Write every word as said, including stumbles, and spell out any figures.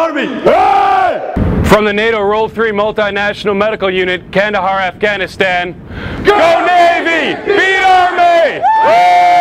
Army! Hey! From the NATO Role three Multinational Medical Unit, Kandahar, Afghanistan. Go Navy! Beat Army!